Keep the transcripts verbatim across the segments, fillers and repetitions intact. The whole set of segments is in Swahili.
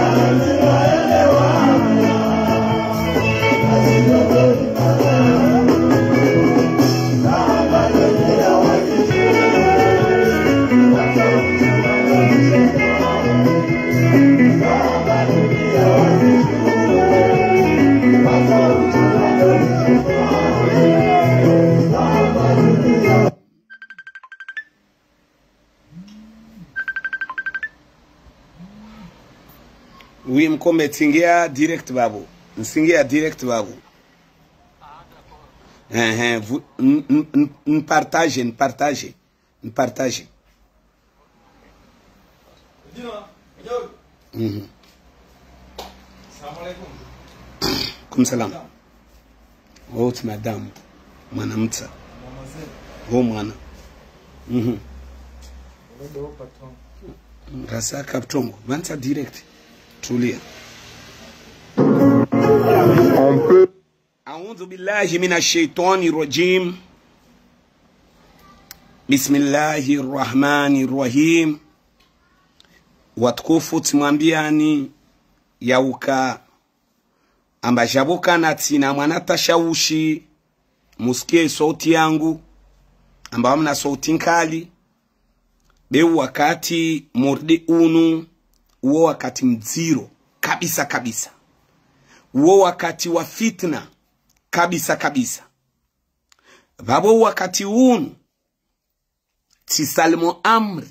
Oui, mkombe tingia direct babu. Nsingia direct babu. Eh eh, vous n partage, n partage. N partage. Mhm. Salam alaikum. Kum salam. Oh, madame. Mwana mtsa. Oh, mwana. Mhm. Rasa kaptongo. Vansa direct. Tulia. On peut. A'udhu billahi minash shaitani rajim. Bismillahir rahmanir rahim. Watukufu tumwambiani yauka ambashabuka na tina mwana tashawushi musikie sauti yangu ambao mna sauti nkali beu wakati morde unu uo wakati mziro kabisa kabisa uo wakati wa fitna kabisa kabisa babo wakati unu tisalmo amri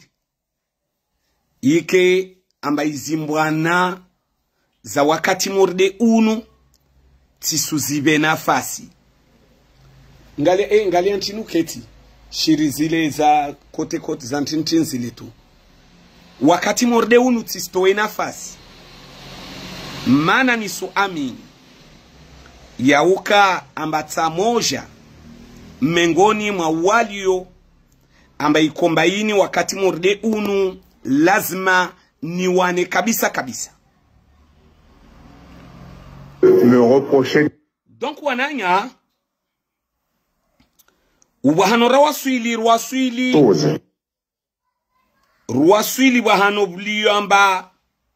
ike amba izimbwana za wakati morde unu tisuzibe nafasi ngale eh ngale antinu keti shiri zile za kote kote za ntintin zile tu wakati morde unu tistoe nafasi mana ni suamini yauka ambata moja mengoni mwa walio amba ikombaini wakati morde unu lazima niwane kabisa kabisa. Me reprocher. Donc wananya ubahano rawaswili rwaswili rwaswili bahano bliamba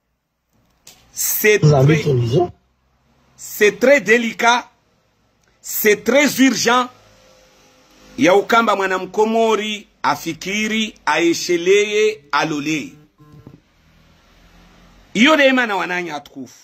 c'est très c'est très délicat, c'est très urgent. Ya ukamba mwana mkomori afikiri aesheleye alole. Iyo de mana wananya atukufu.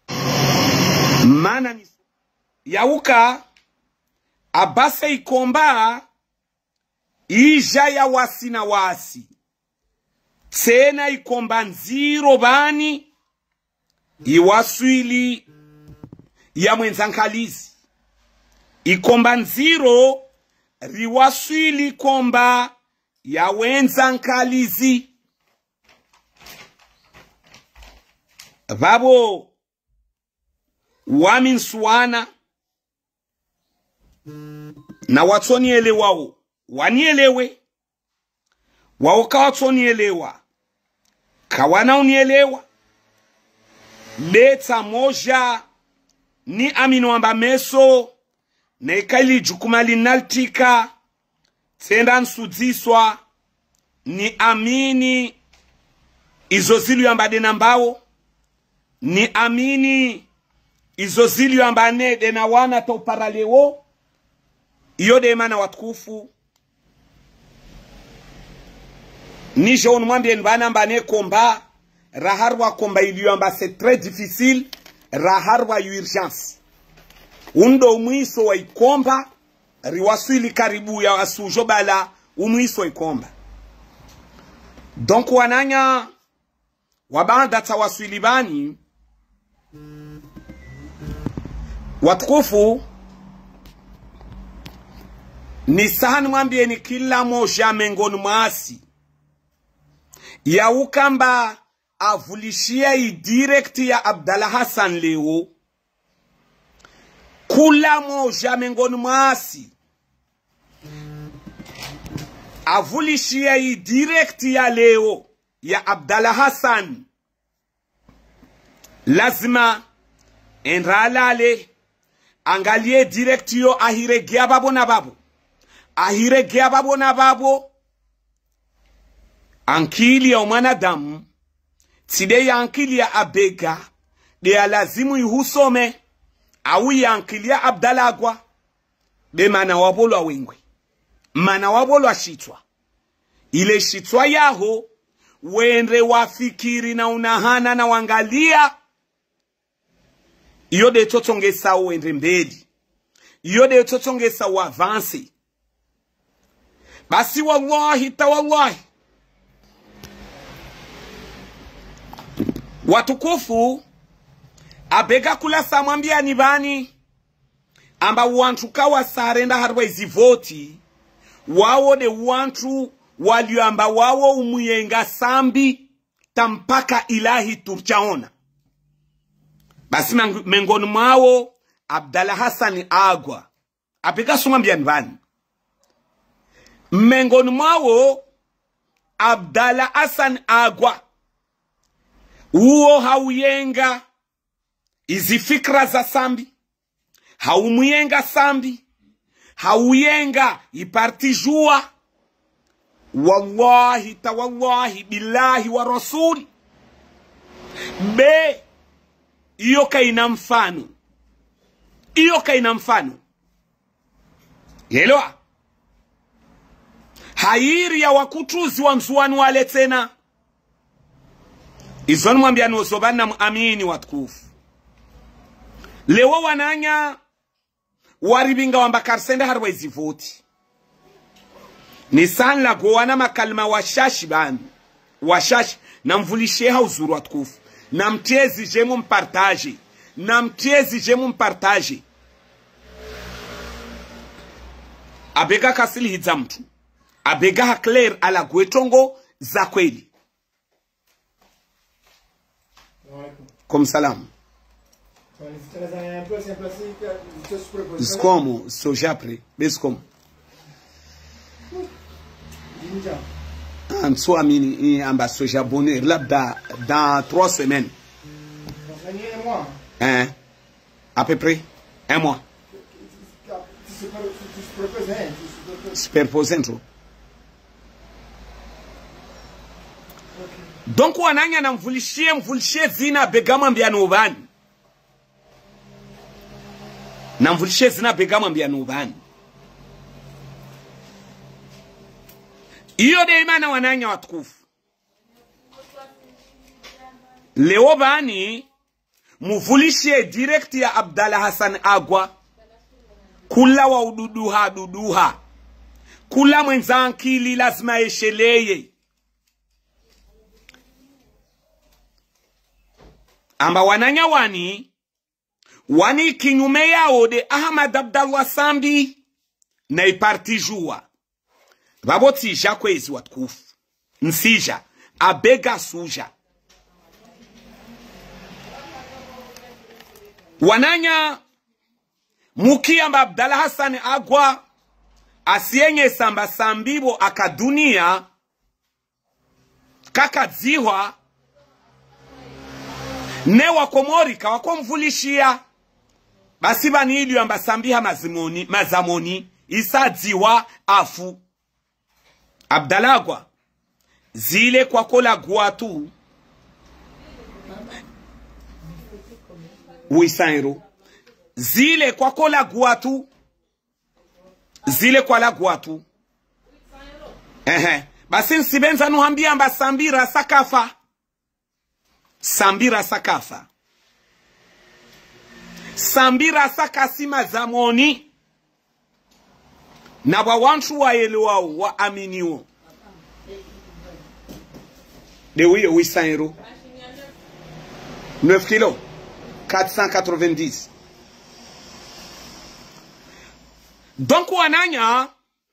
Mana ni yauka abase ikomba ija ya wasi na wasi. Tena ikomba nziro bani iwaswili ya mwenzankalizi. Ikomba nziro riwaswili komba ya wenzankalizi. Babo wamin suwana na watoni elewao wanielewe wao kawatoni elewa kawana unielewa leta moja ni amino amba meso na ikaili jukumali naltika tenda nsudiswa ni amini izozilu amba denambao ni amini izozili ambane dena wana to paraleo iyo de mana watukufu ni jeune mwambie nbana mbane komba raharwa komba iliyo amba c'est très difficile raharwa urgence undo mwiso wa ikomba riwaswili karibu ya wasujo bala umwiso ikomba donc wananya wabanda tawaswili bani watukufu ni sahani mwambie ni kila moja mengoni mwasi ya ukamba avulishia i direct ya Abdallah Hassan leo kula moja mengoni mwasi avulishia i direct ya leo ya Abdallah Hassan lazima enralale angalie direct yo ahiregea babo na babo ahiregea babo na babo ankili ya mwanadamu tide yankilia abega de alazimu ihusome au yankilia Abdalagwa de mana wabolo wengwe mana wabolo shitwa ile shitwa yaho wendre wafikiri na unahana na wangalia iyo de totongesa wendre mbedi iyo de totongesa wavansi basi wallahi tawallahi watukufu abega kula samwambia ni bani amba wantu kawa sarenda harwa izivoti wawo de wantu walio amba wawo umuyenga sambi tampaka ilahi turchaona basi mengoni mwawo Abdallah Hassan Agwa abega sumwambia ni bani mengoni mwawo Abdallah Hassan Agwa uo hauyenga izi fikra za sambi haumuyenga sambi hauyenga ipartijua wallahi tawallahi billahi wa rasuli be iyo kaina mfano iyo kaina mfano yelewa hairi ya wakutuzi wa msuwanu wale tena izonu mwambia nuosobani na muamini watukufu lewo wananya waribinga wambakarsende harwa izivoti nisan la gowana makalma washashi bani washashi na mvulisheha uzuru watukufu na mtiezi jemu mpartaje na mtiezi jemu mpartaje abega kasili hidza mtu abega hakler ala gwetongo za kweli. Comme salam. Como, sou já pre, bes como. En soi, mini ambassade japonais, là, dans, dans trois semaines. Hein? À peu près un mois. Superposento. Donc wananya na mvulishie mvulishie zina begama mbiano ubani. Na mvulishie zina begama mbiano ubani. Iyo de imana wananya watukufu. Leo bani mvulishie direct ya Abdallah Hassan Agwa. Kula wa ududuha duduha. Kula mwenzankili lazima esheleye. Amba wananya wani wani kinyume yao de Ahmad Abdallah Sambi na ipartijua babo tija kwezi watukufu nsija abega suja wananya muki amba Abdallah Hassan Agwa asienye samba sambibo akadunia kakadziwa ne wakomorika wakomvulishia basi bani ili amba sambiha mazimoni mazamoni isadziwa afu Abdalagwa zile kwa kola guatu uisairo zile kwa kola guatu zile kwa la guatu ehe basi nsibenza nuhambia amba sambira sakafa Sambira sakafa. Sambira sakasima zamoni. Na wawantu wa elewa wa aminiwo. De oui, oui, cent euros. neuf kilos. quatre cent quatre-vingt-dix. Donc wananya.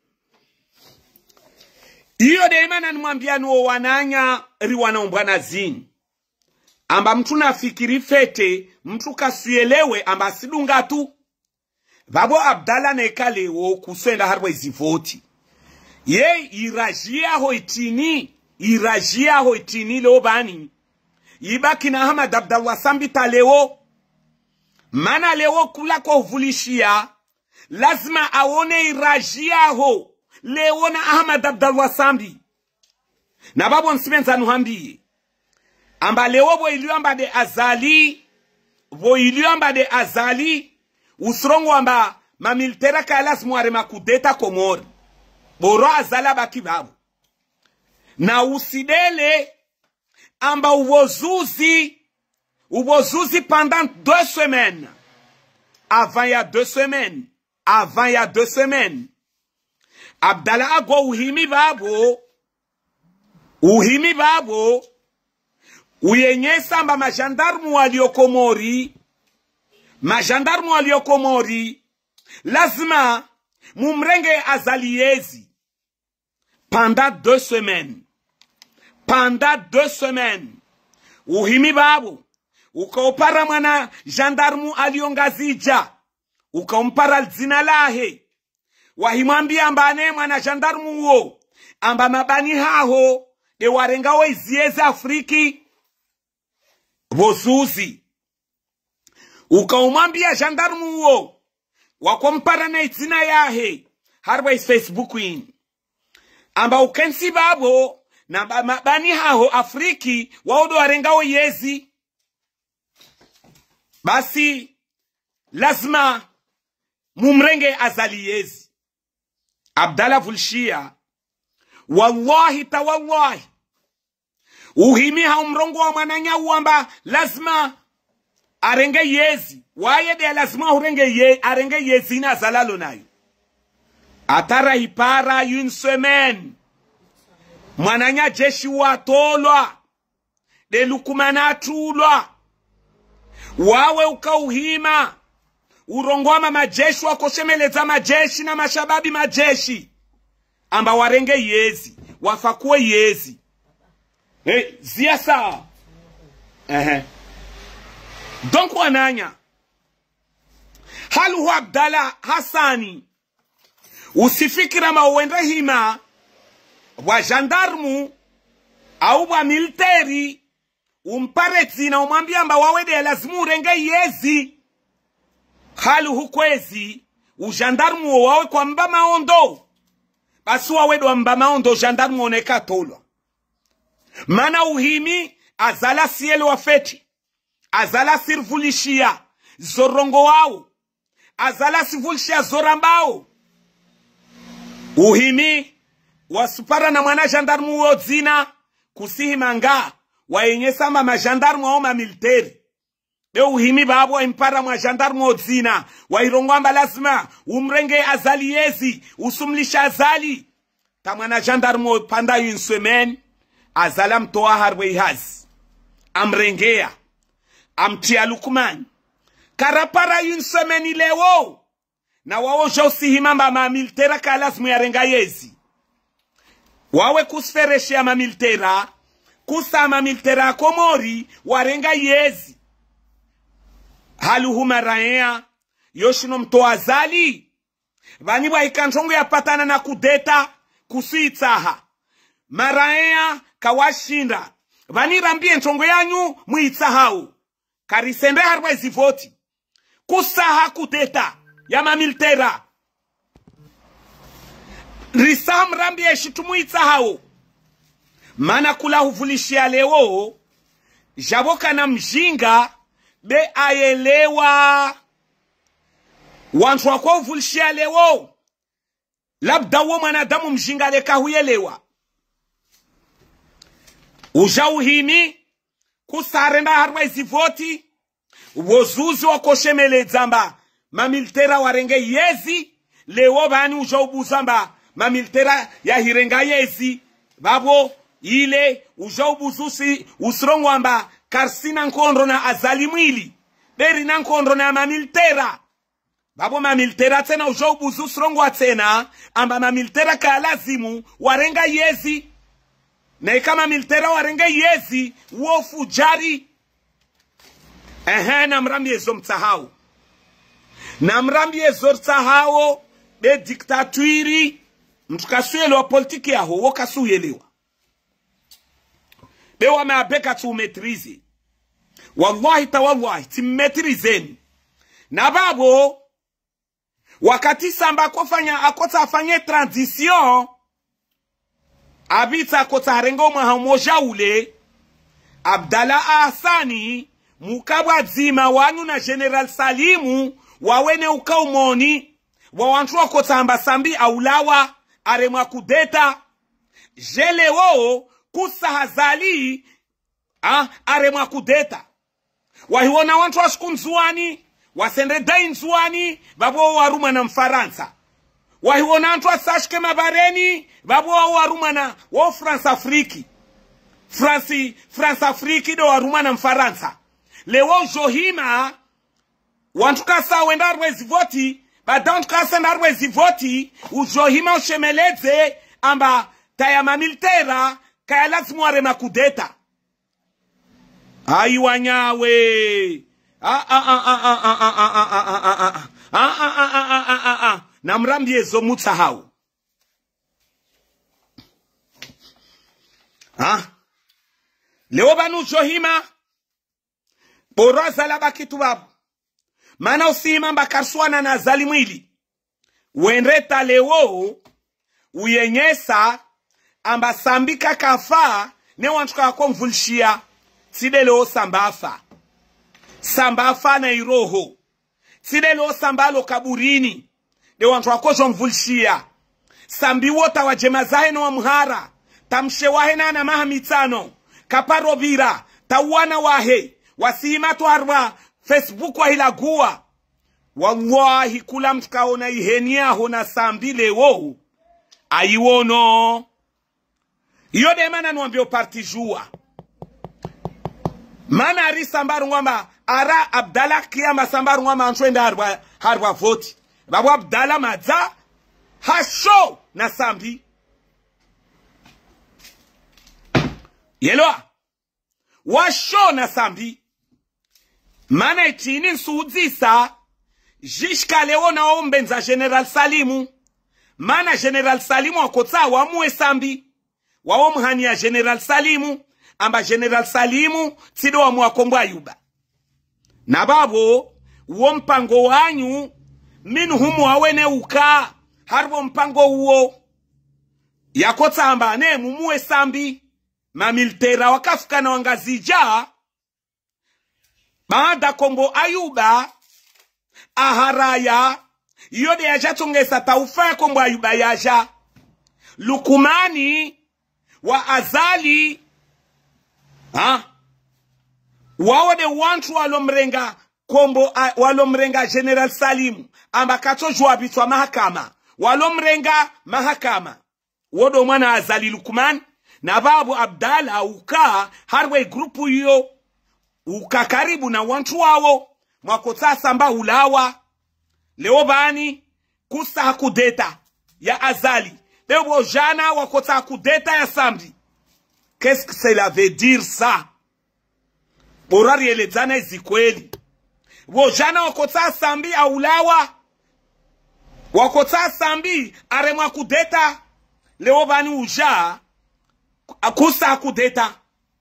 Iyo de imana nwambianu wananya riwana umbana zini. Amba mtu nafikiri fete, mtu kasuelewe amba sidunga tu. Babo Abdallah nekale wo kusenda harwa izivoti. Ye irajia hoitini, irajia hoitini leo bani. Ibaki na Ahmad Abdallah Sambi taleo. Mana leo kula kwa uvulishia. Lazima aone irajia ho. Leo na Ahmad Abdallah Sambi. Na babo nsimenza nuhambi. amba lewo bo iliyo amba de azali bo iliyo amba de azali usrongo amba mamilitera kalas muare makudeta Komori boro azala baki babu na usidele amba uvozuzi uvozuzi pendant deux semaines avant ya deux semaines avant ya deux semaines Abdallah ago uhimi babo uhimi babo uyenyesa amba majandarmu walio Komori majandarmu walio Komori lazima mumrenge azaliezi pendant deux semaines pendant deux semaines uhimi babu ukaupara mwana jandarmu aliongazija ukaumpara zina lahe wahimwambia mbane mwana jandarmu uo amba mabani haho de warenga weziezi Afriki vozuzi ukaumwambia jandarmu uo wakompara na zina yahe harwa is Facebook in amba ukensi babo na mabani haho Afriki waudo warengao yezi basi lazima mumrenge azali yezi. Abdallah Vulshia wallahi tawallahi uhimi haumrongo wa mananya uamba lazima arenge yezi waye de lazima urenge ye arenge yezi na zalalo nayo atara hipara une semaine mwananya jeshi watolwa de lukumana tulwa wawe ukauhima urongwama majeshi wakoshemeleza majeshi na mashababi majeshi amba warenge yezi wafakuwe yezi hey, zia sawa ehe donc wananya halu Abdallah Hassani usifikira mawenda hima wa gendarmu au wa militeri umpareti na umwambia amba wawede lazima urenge yezi halu hukwezi ujandarmu wawe kwa mba maondo basi wawedo wa mba maondo jandarmu oneka tolwa mana uhimi azala sielo wafeti azala sirvulishia zorongo wao azala sirvulishia zorambao uhimi wasupara na mwana jandarmu wo zina kusihi manga waenyesa ma jandarmu au ma militeri be uhimi babu wa impara mwa jandarmu wo zina wairongwamba lazima umrenge azali yezi usumlisha azali ta mwana jandarmu panda une semaine azala mtoa harwe ihazi amrengea amtia Lukman karapara une semaine ilewo na wao josihimamba ma militera kalasmu ya renga yezi wawe kusfereshe ama militera kusama militera Komori warenga yezi haluhuma raea yoshino mtoa azali vani wa ikanjongo ya patana na kudeta kusuitsaha maraea kawashinda vani rambie nchongo yanyu muitsahau karisende harwa zivoti kusaha kudeta ya mamilitera risam rambie shitumu itsahau mana kula huvulishia leo jaboka na mjinga be ayelewa wantu wakwa huvulishia leo labda wo mwanadamu mjinga leka huyelewa ujauhimi kusarenda harwa zivoti wozuzi wakoshemele zamba mamilitera warenge yezi leo bani ujaubuzamba mamilitera ya hirenga yezi babo ile ujaubuzusi usrongwamba karsina nkondo na azali mwili beri na nkondo na mamilitera babo mamilitera tena ujaubuzu usrongwa tena amba mamilitera ka lazimu warenga yezi na kama militera warenga yezi wofu jari ehe na mrambie zo mtsahau na mrambie zo mtsahau be diktaturi mtukasuelo wa politiki yaho wokasuyelewa be wameabeka tu metrizi wallahi tawallahi timmetrizeni na babo wakati samba kufanya akota afanye transition abita akota harengo mwa moja ule Abdallah Ahsani mukabwa zima wanyu na General Salimu wawene ukaumoni wawantu wako tamba sambi aulawa aremwa kudeta jele wo kusahazali ah, aremwa kudeta wahiwona wantu waskunzuani wasende dainzuani babo waruma na Mfaransa wahiwona wantu wasashke mabareni babo waruma na wo France Afriki France France Afriki do waruma na Mfaransa lewo johima wantu kasa wenda rwezi voti badantu kasa na rwezi voti ujohima ushemeleze amba tayama militera kaya lazimu arema kudeta ayi wanyawe ah ah ah ah ah ah ah ah ah ah ah ah ah namrambie zo mutsahau ah leo banu johima boroza la bakitu babu mana usima mbakarswana na zalimwili wenreta leo uyenyesa amba sambika kafa ne wantuka kwa mvulshia tide leo sambafa sambafa na iroho tide leo sambalo kaburini de wantuka kwa mvulshia sambi wota wa jemazahe na wa mhara tamshe wahe na na mahamitano kaparo vira tawana wahe wasima tuarwa Facebook wa hilagua wallahi kula mtukaona ihenia hona sambi leo aiwono iyo de mana nwambio parti jua mana ari sambaru ngwamba ara Abdallah kiyama sambaru ngwamba antwenda harwa harwa voti babu Abdallah madza hasho na sambi yelwa washo na sambi mana itini nsudzisa jishka leo na ombenza General Salimu mana General Salimu wakotsa wamuwe sambi waomhani ya General Salimu amba General Salimu tido wa mwakombo ayuba na babo uo mpango wanyu minu humu wawene uka harbo mpango uo yakotsa amba ne mumuwe sambi mamilitera wakafuka na wangazija baada kombo ayuba aharaya yode yaja tungesa taufa kombo ayuba yaja Lukumani wa azali ha wao de wantu walomrenga kombo walomrenga General Salimu amba katojwa bitwa mahakama walomrenga mahakama wodo mwana azali Lukumani na babu Abdallah uka harwe grupu hiyo uka karibu na wantu wao mwakota samba ulawa leo bani kusa kudeta ya azali leo jana wakota kudeta ya samedi. Qu'est-ce que cela veut dire ça? Borari elezana izikweli wojana wakota sambi aulawa wakota sambi aremwa kudeta leo bani uja akusa kudeta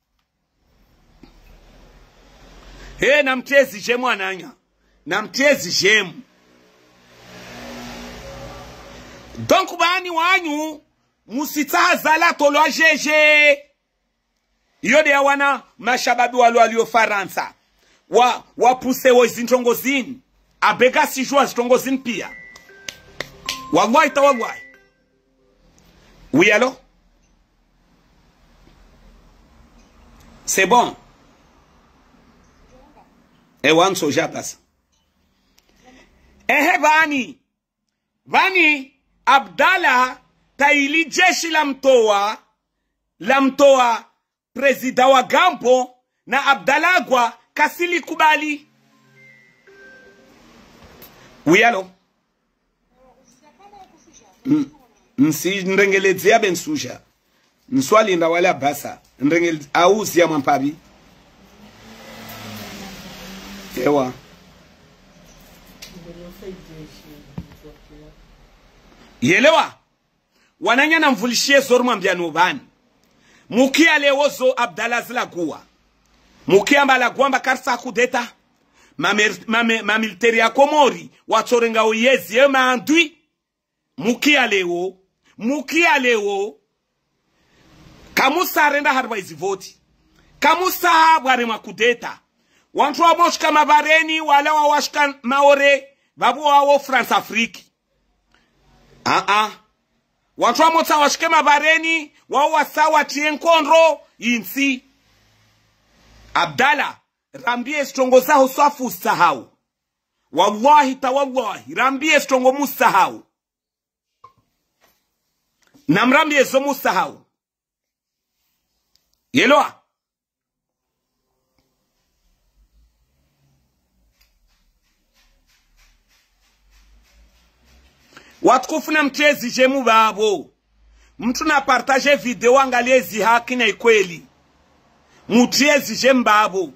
he namtezi jemu ananya namtezi jemu donc bani wanyu musitazala tolwa jeje yode ya wana mashababi walu walio Faransa wa wapuse wo zintongozini abega sijua zintongozini pia wallahi tawallahi oui alors c'est bon e wan soja pasa ehe bani bani Abdallah taili jeshi la mtoa la mtoa prezida wa Gampo na Abdalagwa kasili kubali oui alors nsi nrengelezea ben suja nswali nda wala basa nrengel auzi ya mampabi ewa yelewa wananya na mvulishie zoru mwambiano bani mukia lewozo Abdallah zilagua mukia mbala guamba karsa kudeta mamiliteri ya Komori watorenga uyezi ye maandui mukia lewo mukia lewo kamusa arenda harwa izivoti kamusa bware makudeta wantu wa moshka mabareni wala wa washka maore babu wa France Afrique ah ah wantu wa mota washke mabareni wa wasawa tienkonro insi Abdalla rambie strongo zaho swafu sahau wallahi tawallahi rambie strongo musahau namrambie zo musahau yeloa watukufuna mtezi jemu babo mtu na partage video angalie zi haki na ikweli mutezi jemu babo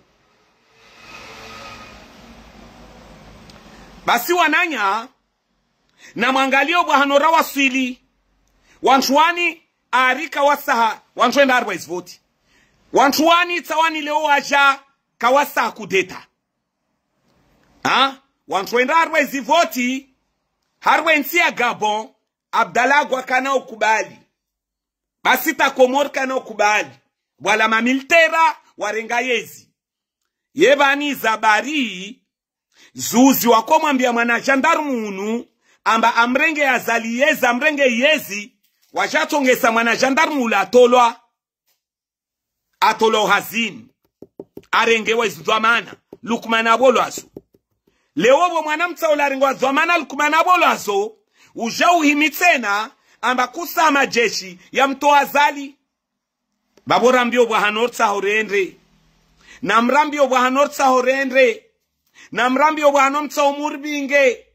basi wananya na mwangalio bwahanora wasili wantuani arika wasaha wantuenda arwais voti wantuani tawani leo waja kawasa kudeta ha wantuenda arwais voti harwensi ya Gabon Abdalla gwa kana ukubali basi ta Komor kana ukubali wala mamiltera warenga yezi yebani zabari zuzi wakomwambia mwana jandarmunu amba amrenge azali yezi amrenge yezi wajatongesa mwana jandarmu la atolwa atolo hazini arenge wezi dwamana lukmana bolwazo leo bo mwana mtsaula ringwa dwamana lukmana bolwazo ujauhimi tena amba kusama jeshi ya mto azali babora mbio bwa hanortsa horendre na mrambio bwa hanortsa horendre na mrambio bwa hanomtsa umurbinge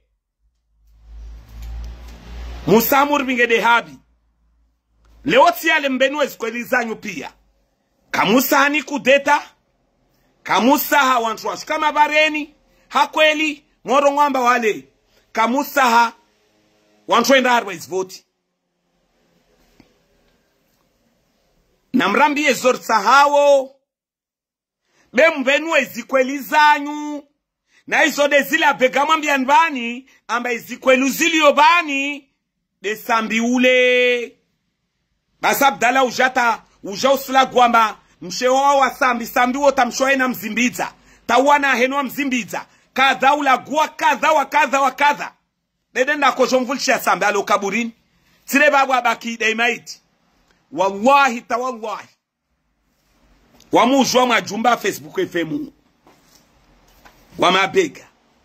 Musa murbinge de habi leo tiale mbenu ezikweli zanyu pia kamusa hani kudeta kamusa ha wantu wasu kama bareni hakweli moro ngwamba wale kamusa ha wantu enda harwa izvoti na mrambi ezortsa hawo be mbenu ezikweli zanyu na izode zile abegama mbianbani amba ezikwelu zilio bani de sambi ule basa Abdalla ujata ujausula gwamba mshewa wa sambi sambi wota mshoe na mzimbiza tawana henwa mzimbiza kadha ula gwa kadha wa kadha wa kadha nedenda ko jomvulsha sambi alo kaburini tire babu abaki daimaiti wallahi tawallahi wamujwa majumba Facebook F M wamabega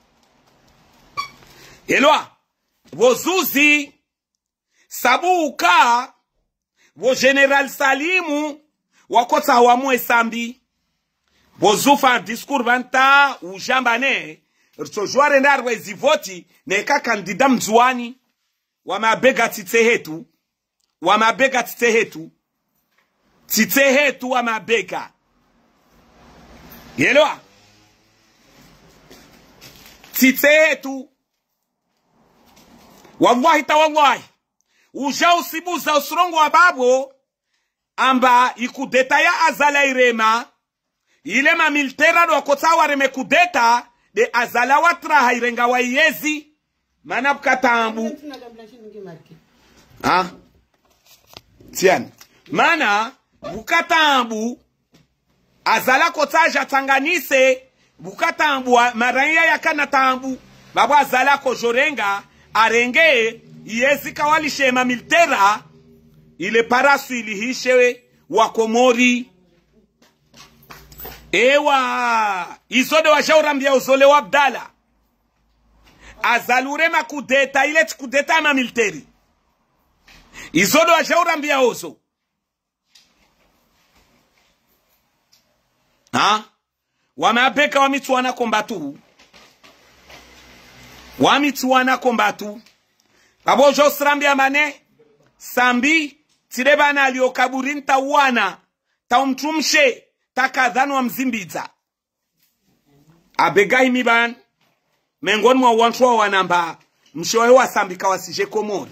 elwa wozuzi sabuka wo General Salimu wakota hawamu sambi bozufa discours banta ujambane rtojware ndarwe zivoti neka kandida mzuani wamabega tite hetu wamabega tite hetu tite hetu wamabega yelewa tite hetu wallahi tawallahi uja usibuza usurongo wa babo amba ikudeta ya azala irema ile mamiltera do kotawa reme kudeta de azala watra hairenga wa yezi mana bukatambu ha tian mana bukatambu azala kotaja tanganise bukatambu maranya yakana tambu babu azala ko jorenga arenge yezi kawali shema miltera ile parasu ilihishewe wa Komori ewa izode wa shaurambia uzole wa Abdalla azalure makudeta ile tikudeta ma militeri izode wa shaurambia ozo ha wamabeka wamituana kombatu wamituana kombatu babo josrambia mane sambi tirebana aliokaburini tawana taumtumshe takadhanu wa mzimbiza abega imiban mengoni mwa wantu wa wanamba mshowe wa sambi kawasije Komori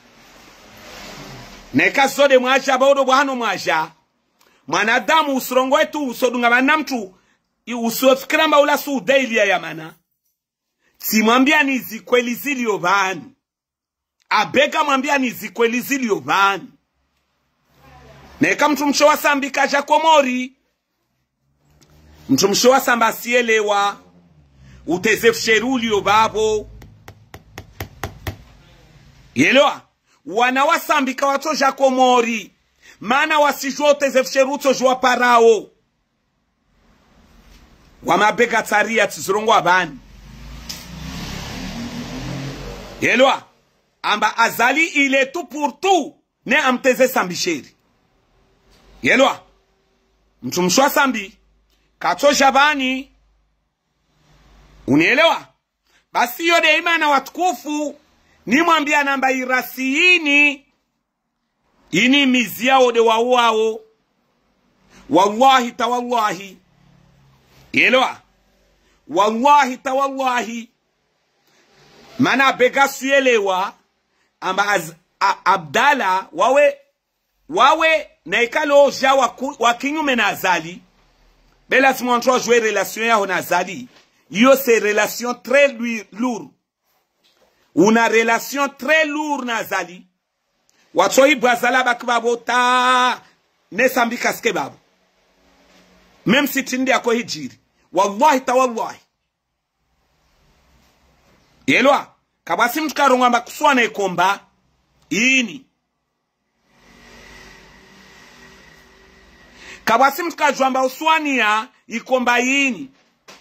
neka sode mwaja baudo bwahano mwaja mwanadamu usurongo wetu usodunga banamtu usofikiramba ula su daily ya mana simwambia ni zikweli zilio bani abega mwambia ni zikweli zilio bani neka mtu mshowa sambi kaja Komori mtumshowa samba sielewa utezefsherulio babo yelewa wana wasambika watoja komori mana wasijua utezefsheruto jua parao wamabega taria tizirongo abani yelewa amba azali ile tu pour tout ne amteze sambisheri yelewa mtumshwa sambi katoja bani unielewa basi yode imana watukufu ni mwambia namba irasiini ini mizia ode wawao wallahi tawallahi yelewa wallahi tawallahi mana bega suyelewa amba az, a, Abdala wawe wawe na ikalo ja wa kinyume na azali bela simonto jouer relation ya na azali yo c'est relation très lourde una relation très lourde na azali watoi brazala bakbabo ta ne sambika ske babo même si tindi ako hijiri wallahi tawallahi yelwa kabasi mtu karonga makuswana ikomba ini kabasi mtu kajwamba uswania ikomba ini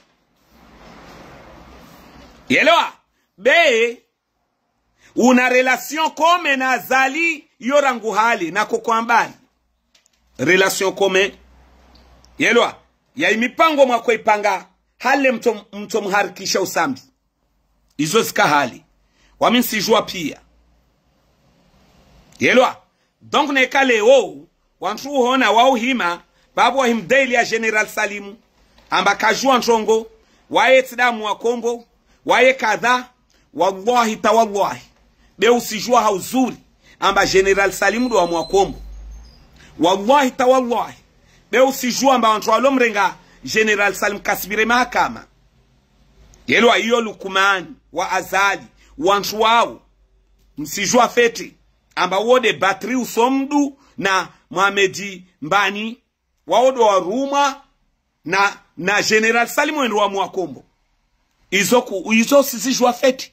yelwa be una relation kome na zali yorangu hali na kukwambali relation kome yelwa ya imipango mwako ipanga hale mto, mto mharikisha usambi izo zika hali wami sijua pia yelwa donc nekale o wantu hona wao hima babu wa himdaili ya General Salimu amba kajua nchongo wae tidamu wa kombo wae kadha wallahi tawallahi be usijua hauzuri amba General Salimu do wa mwakombo wallahi tawallahi be usijua amba wantu walomrenga General Salim kasibire mahakama yelwa iyo lukumani wa azali wantu wao msijua feti amba wode batri usomdu na Mohamedi Mbani waodo wa Ruma na na General Salim wendo wa mwakombo izo ku izo sisijua feti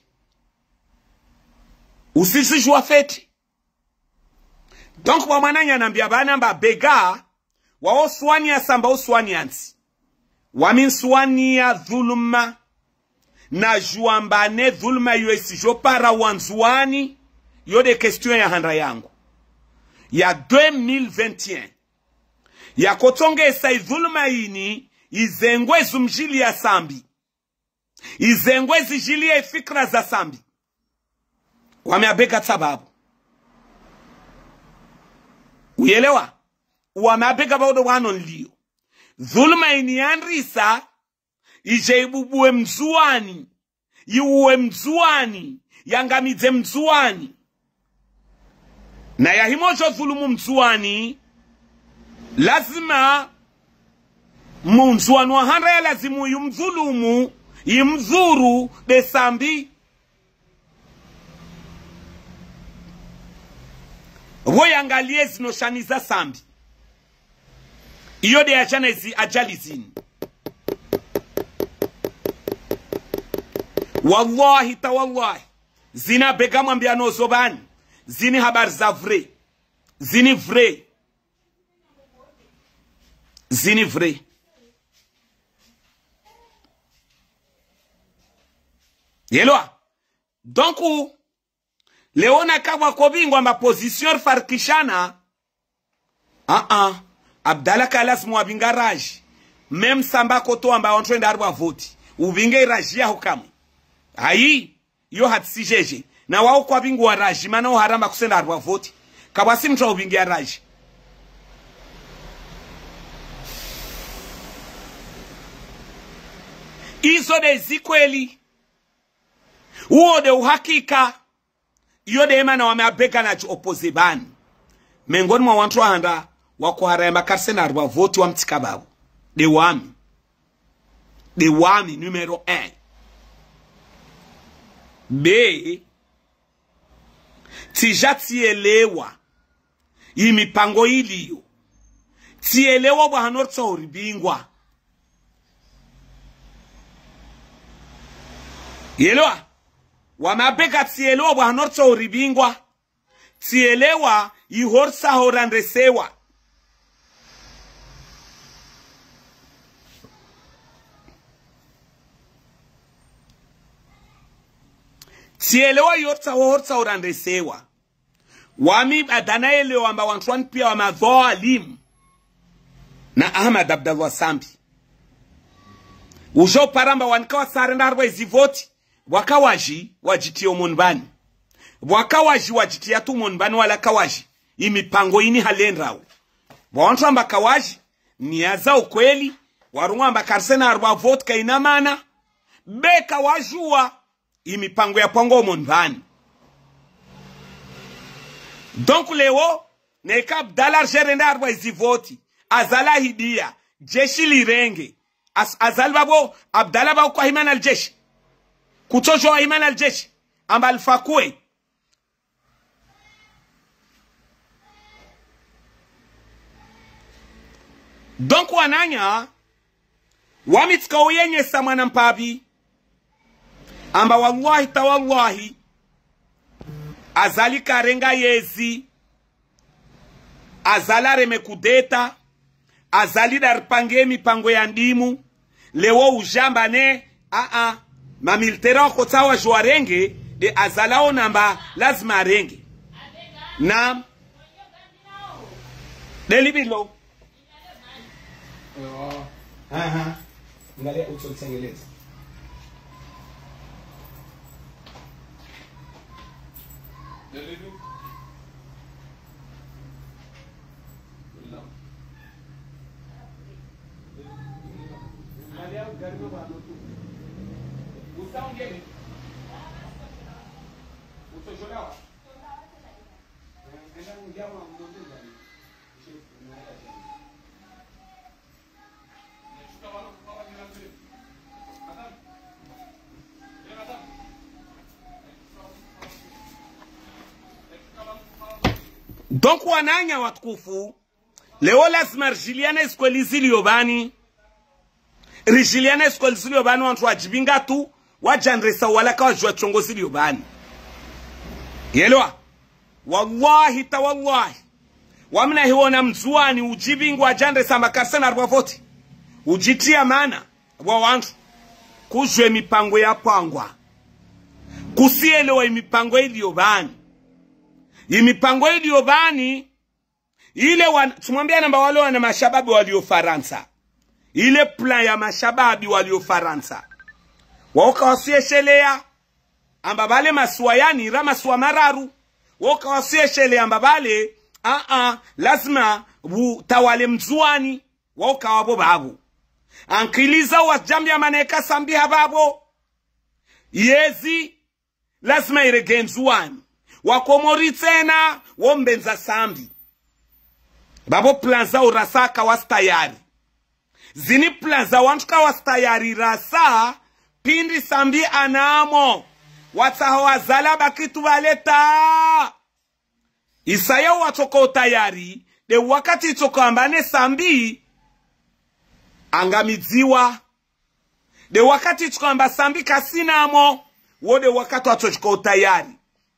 usisijua feti donc kwa mananya nambia bana mba bega wao swania samba uswaniansi wamin swania dhuluma na juambane dhuluma yuesi jo para wanzuani yode question ya handa yangu ya deux mille vingt et un ya kotonge sai dhuluma ini izengwe zumjili ya sambi izengwe zijili ya fikra za sambi wameabeka sababu uyelewa wameabeka baudo wano nlio dhuluma ini yanrisa ije ibubuwe mzuani iuwe mzuani yangamize mzuani na ya himojo dhulumu mzuani lazima mzuani wa handa ya lazimu yumzulumu yimzuru desambi woyangalie zinoshaniza sambi iyo de ajana zi ajali zini wallahi tawallahi zina bega mwambia no zobani zini habari za vrai zini vrai zini vrai yelwa donc leona kawa kobingwa ma position farkishana ah ah Abdala kalas mwabinga raji même samba koto amba ontrenda arwa voti ubinge raji ya hukamwe ayi yo hatsijeje na wao kwa bingu wa raji mana uharamba kusenda arwa voti kabasi mtu ubinge raji izo de zikweli uo de uhakika iyo de emana wameabeka na opose bani mengoni mwa wantu handa wako haramba karsena arwa voti wa mtikababu de wami de wami numero un B tija tielewa imipango iliyo tielewa bwa hanortsa uribingwa Yelewa. Wamabeka tielewa wa hanorcha uribingwa. Tielewa ihorsa horanresewa. Tielewa ihorsa horsa horanresewa. Wami adana elewa amba wantuan pia wamadhoa alimu. Na Ahmad Abdallah Sambi. Ujo paramba wankawa sarenda harwa izivoti. Wakawaji wajitio monbani. Wakawaji wajitia tu monbani wala kawaji. Imipango ini halenrao. Wantu amba kawaji. Niaza ukweli. Warunga amba karsena harwa vodka inamana. Beka wajua. Imipango ya pongo monbani. Donc leo. Neka Abdallah jerenda harwa izivoti. Azala hidia. Jeshi lirenge. As azal babo. Abdallah babo kwa himana aljeshi. Kutojo wa himana aljeshi. Amba alfakwe. Donc wananya. Wamitka uyenye samana mpabi. Amba wallahi tawallahi. Azali karenga yezi. Azala remekudeta. Azali darpange mipango ya ndimu. Lewo ujamba ne. A a. Mamilitera wako tawa juarenge. De azalao namba lazima renge. Nam. Delibilo. Aha. Ngalia utolisengeleza. Delivery. Donc wananya watukufu. Leo lazima rijiliana eskwelizili yobani. Rijiliana eskwelizili yobani wantu wajibinga tu. Wajanresa walaka wajua chongozili yobani. Yelewa. Wallahi tawallahi. Wamina hiwona mzuani ujibingu wajanresa makarsena arwavoti. Ujitia mana. Wa wantu. Kujwe mipango ya pangwa. Kusielewa imipango ili yobani. Imipango ili yobani. Ile wan, tumwambia namba wale wana mashababi walio Faransa. Ile plan ya mashababi walio Faransa. Wauka wasieshelea. Ambabale masuayani ra masuwa mararu. Wauka wasieshelea ambabale. A a lazima tawale mzuani. Wauka wabo babu. Ankiliza wajambi ya maneka sambi hababo. Yezi. Lazima irege mzuani. Wakomori tena. Wombenza sambi. Babo plan za urasaka wastayari. Zini plan za wantuka wastayari rasa. Pindi sambi anamo. Wataho wazala bakitu waleta. Isaya watoko utayari. De wakati toko ambane sambi. Angamidziwa. De wakati toko amba sambi kasinamo. Wode wakati watoko utayari.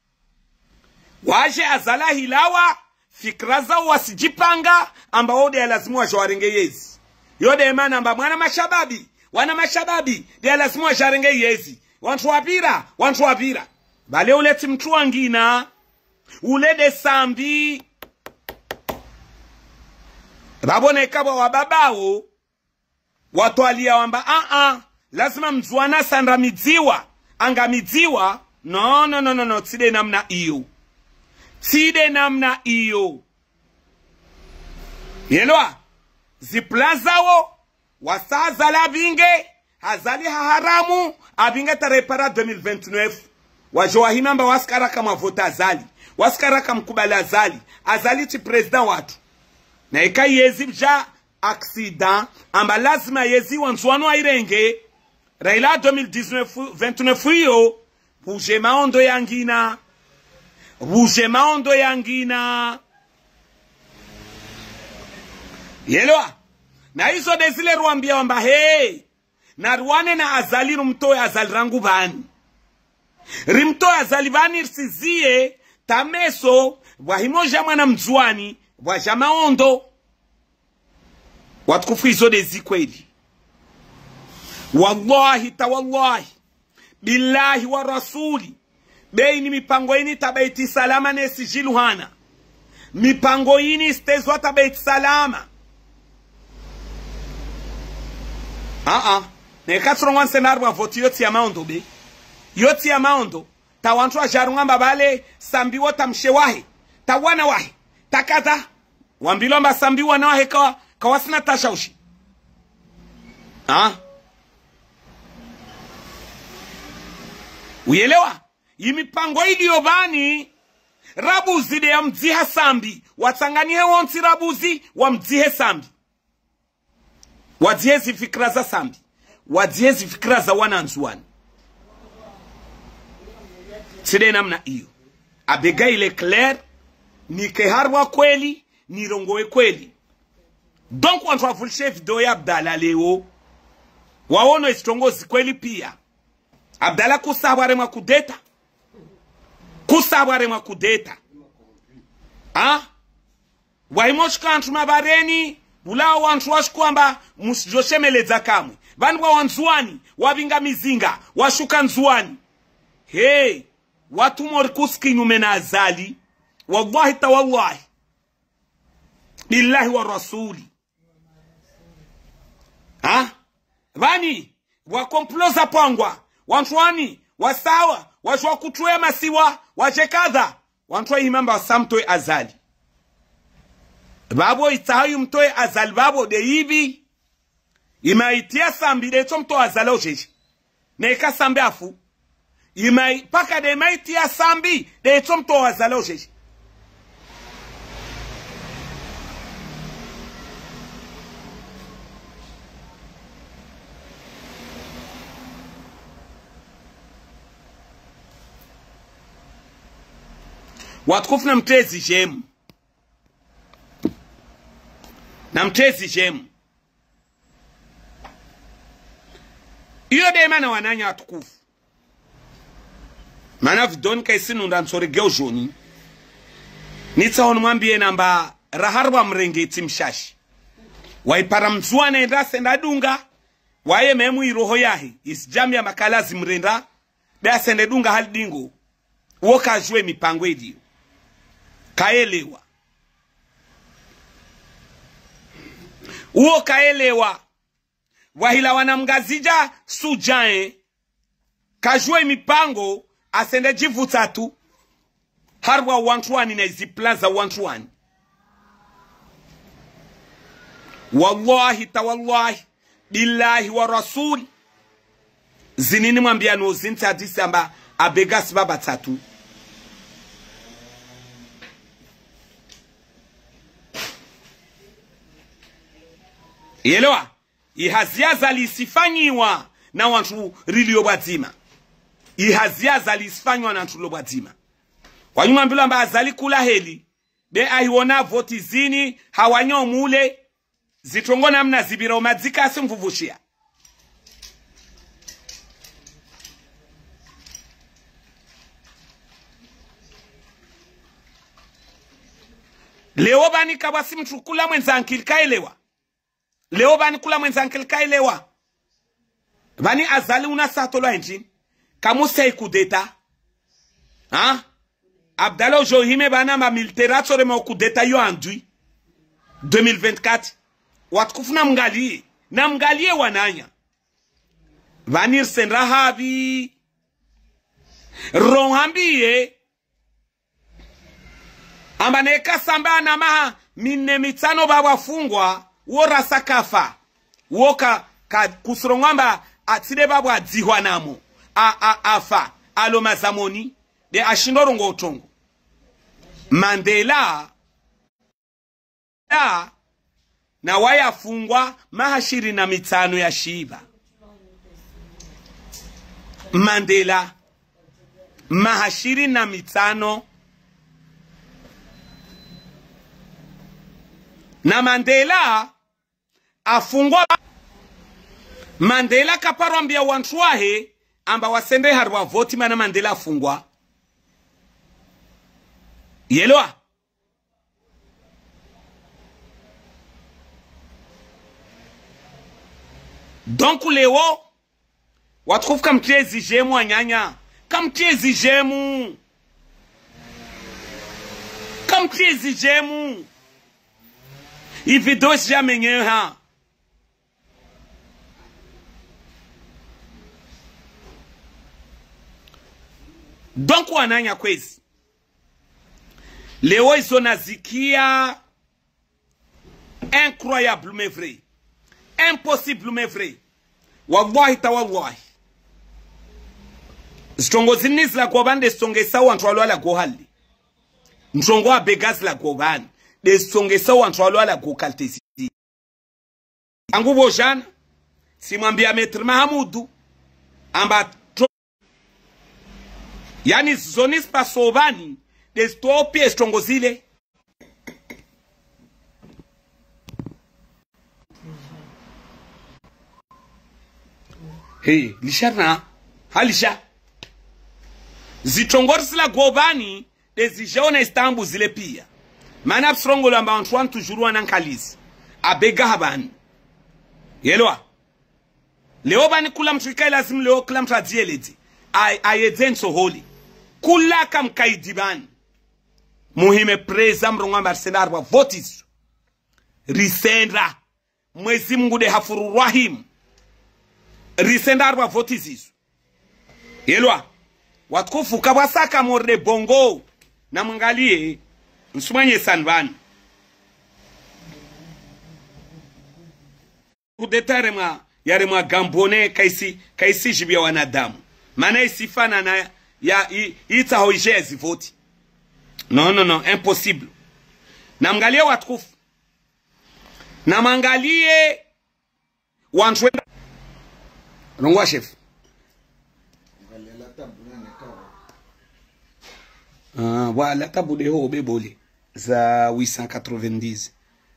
Waje azala hilawa. Fikra zao wasijipanga amba ode alazimu wajawarenge yezi. Yode emana amba mwana mashababi. Wana mashababi. De alazimu wajarenge yezi. Wantu wapira. Wantu wapira. Bale uleti mtu wangina. Ulede sambi. Babone kaba wababao. Watu alia wamba. Ah ah. Lazima mzuana sanramidziwa. Angamidziwa. No no no no no. Tide namna iyo. Tide namna iyo. Yelwa. Ziplazao. Wasaza la binge. Hazali haharamu. Abinge tarepara deux mille vingt-neuf. Wajoahina mba waskara kama vota azali. Waskara kama mkubali azali. Azali ti president watu. Na ika yezi bja accident. Amba lazima yezi wanzuano wa irenge. Raila deux mille dix-neuf vingt-neuf iyo. Buje maondo yangina. Buje maondo yangina. Yelwa. Na hizo dezile ruambia wamba hey. Na ruane na azali rumtoe azali rangu bani. rimto azali vanirsizie tameso wahimoja mwana mzwani wajama ondo watukufu hizo dezi kweli. Wallahi tawallahi billahi wa rasuli beini mipango ini tabaiti salama nesi jiluhana mipango ini stezwa tabaiti salama ah ah ne katronwan senar wa voti yoti ya maondo be yoti ya maondo tawantu ajarunga mbabale sambi wota mshewahi tawana wahi takata wambilo mba sambi wana wahi kawa kawasina tashaushi ah uyelewa imipango iliyo bani rabuzi de ya mdziha sambi watanganie wonti rabuzi wa mdzihe sambi wadziezi fikra za sambi wadziezi fikra za wananzuani side namna iyo abega ile clair ni keharwa kweli ni rongowe kweli. Donc wantu wafulishe video ya Abdala leo waono istongozi kweli pia. Abdala kusabware mwa kudeta kusabware mwa kudeta ah waimoshika antu mabareni ulao wantu washikwamba musijoshemeleza kamwe bani wa wanzuani wabinga mizinga washuka nzuani hey watu morikuski nyume na azali wallahi tawallahi billahi wa rasuli ah bani wakomploza pangwa wantuani wasawa washwa kutuwe masiwa wachekadha wantuwa imamba wasamtoe azali babo itahayu mtoe azali babo de hivi imaitia sambi de tomto azali ojeji neka sambi afu imai paka de imaitia sambi de tomto azali ojeji watukufu na mtezi jemu na mtezi jemu iyo dema na wananya watukufu mana vidoni kaisinu ndansori ujoni nitsa honu mwambie namba raharwa mrengeti mshashi waipara mzuane enda senda dunga wae memu iroho yahi isijami ya makalazi mrenda bea sende dunga halidingo woka jwe mipango ediyo kaelewa uo kaelewa wahila wanamgazija sujae kajue mipango asende jivu tatu harwa wantuani na izi plaza wantuani wallahi tawallahi billahi wa rasul zinini mwambia no zinti hadisi amba abegasi baba tatu yelewa ihaziaza lisifanyiwa na wantu rilio bazima ihaziaza lisifanywa na wantu lobazima kwa nyuma mbilo amba azali kula heli be ahiona voti zini hawanyo mule zitongona mna zibira umadzika asimvuvushia leo bani kabasi mtu kula mwenzanki kaelewa leo bani kula mwenzanki kaelewa bani azali una satolo engine kamuse kudeta ha Abdala Johime bana ma militerato remo kudeta yo andui deux mille vingt-quatre watukufu na mngalie na mngalie wananya vanir senrahabi ronhambie ambaneka samba na maha minne mitano baba fungwa wora sakafa woka ka kusrongamba atide babu adzihwa namo a a afa alo mazamoni de ashindorongo otongo Mandela da na waya fungwa mahashiri na mitano ya shiba Mandela mahashiri na mitano na Mandela afungwa Mandela kaparambia wantuahe amba wasende harwa voti mana Mandela afungwa. Yelewa. Donc leo watrouve comme tu exigé moi nyanya, comme tu exigé mou. Comme tu exigé mou. Il vidéo jamais nye ha. Donc wananya kwezi. Leo iso nazikia incroyable mais vrai. Impossible mais vrai. Wallahi ta wallahi. Stongo zinis la goban de stonge sawa ntwalo la gohali. Ntongo wa begas la goban de stonge sawa ntwalo la gokaltesi. Angu bojana simwambia Maître Mahamudu amba yani zonis pasobani de stopie stongo zile. Hey, lishana, halisha. Zitongorisi la gobani, de zijaona Istanbul zile pia. Mana psrongo lamba Antoine toujours wanankalizi. Abega habani. Yelwa. Leo bani kula mtuika lazim leo kula mtradie ledi. Ayedzen so holi. Kula kam kaidibani. Muhime preza mronga marsenar wa votis. Risendra. Mwezi mungu de hafuru rahim. Risendar wa voti zizu. Yelwa. Watukufu kabasaka morde bongo. Na mwangalie. Nsumanye sanvani. Kudetare mwa. Yare mwa gambone kaisi. Kaisi jibia wanadamu. Mana isifana na. Ya ita hoijezi voti. Non non non. Impossible. Na mwangalie watukufu. Na mwangalie. Wantwenda. Rongwa chef. Ah, voilà tabu de ho bebole za huit cent quatre-vingt-dix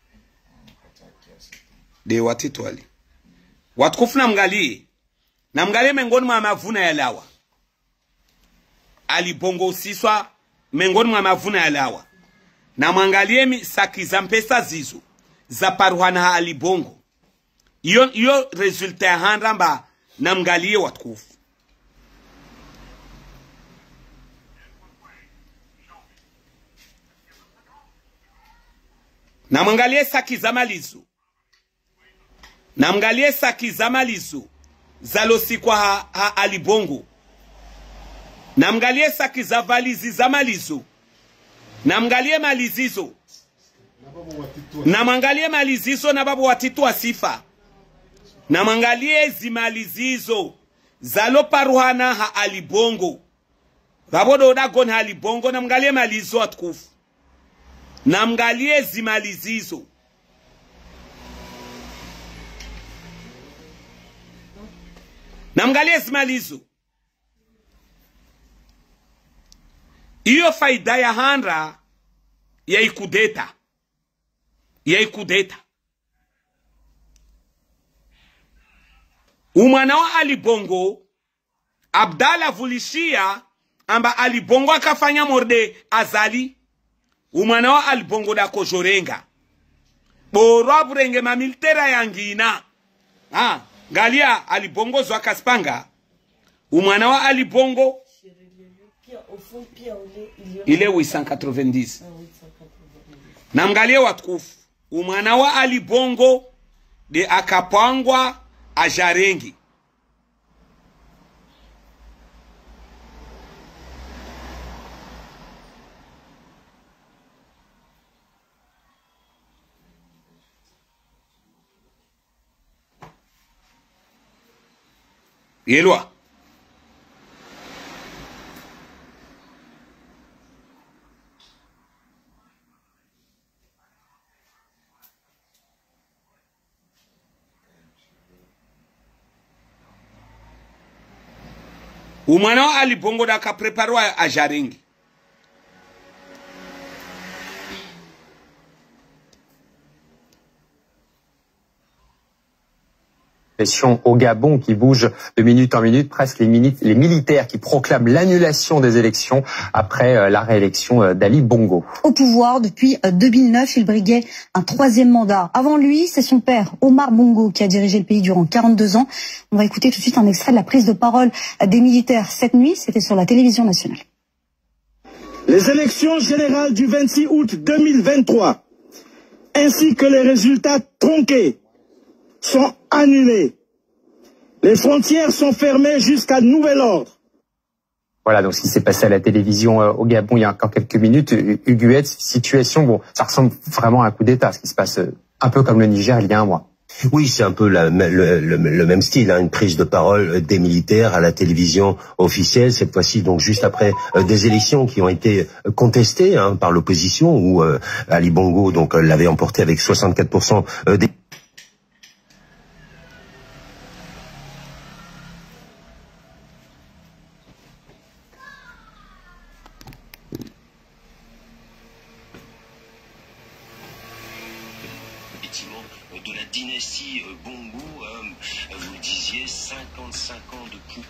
de watitwali watukufu na mngalie na mngalie mengoni mwa mavuna ya lawa alibongo usiswa mengoni mwa mavuna ya lawa na mwangalie saki za mpesa zizo za paruhana alibongo iyo iyo resulta ya handamba na mngalie watukufu. Na mwangalie saki za malizo. Na mwangalie saki za malizo. Zalosi kwa ha, ha alibongo. Na mwangalie saki za valizi za malizo. Na mwangalie malizizo. Na mwangalie malizizo na babu watitu wa sifa. Na mwangalie zimalizizo. Zalo paruhana ha alibongo. Babodo odagon ha alibongo na mwangalie malizo atukufu. Na mgalie zimalizizo. Na mgalie zimalizo. Iyo faida ya handra ya ikudeta. Ya ikudeta. Umwana wa alibongo Abdala vulishia amba alibongo akafanya morde azali. Umwana wa alibongo da kojorenga. Borwa burenge mamiltera yangina. Ah, galia alibongo zwa kaspanga. Umwana wa alibongo ile huit cent quatre-vingt-dix. Na mgalie watukufu. Umwana wa alibongo de akapangwa ajarengi. Yelwa. Umwana wa alibongo da ka preparwa a jaringi. Au Gabon, qui bouge de minute en minute, presque les, minutes, les militaires qui proclament l'annulation des élections après euh, la réélection euh, d'Ali Bongo. Au pouvoir depuis euh, deux mille neuf, il briguait un troisième mandat. Avant lui, c'est son père, Omar Bongo, qui a dirigé le pays durant quarante-deux ans. On va écouter tout de suite un extrait de la prise de parole des militaires cette nuit. C'était sur la télévision nationale. Les élections générales du vingt-six août deux mille vingt-trois, ainsi que les résultats tronqués, sont annulés. Les frontières sont fermées jusqu'à nouvel ordre. Voilà donc ce qui s'est passé à la télévision euh, au Gabon il y a encore quelques minutes. Huguette, situation, bon, ça ressemble vraiment à un coup d'État, ce qui se passe euh, un peu comme le Niger il y a un mois. Oui, c'est un peu la, le, le, le même style, hein, une prise de parole des militaires à la télévision officielle, cette fois-ci donc juste après euh, des élections qui ont été contestées hein, par l'opposition, où euh, Ali Bongo donc euh, l'avait emporté avec soixante-quatre pour cent des... de la dynastie Bongo, euh, vous le disiez, cinquante-cinq ans de coup.